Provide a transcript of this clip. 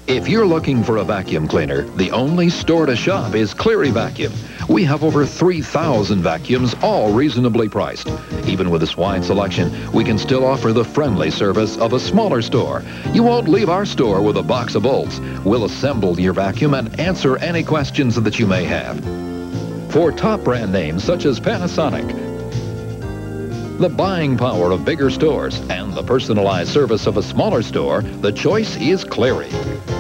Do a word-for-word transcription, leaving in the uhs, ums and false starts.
If you're looking for a vacuum cleaner, the only store to shop is Cleary Vacuum. We have over three thousand vacuums, all reasonably priced. Even with this wide selection, we can still offer the friendly service of a smaller store. You won't leave our store with a box of bolts. We'll assemble your vacuum and answer any questions that you may have. For top brand names such as Panasonic, the buying power of bigger stores, and the personalized service of a smaller store, the choice is Cleary.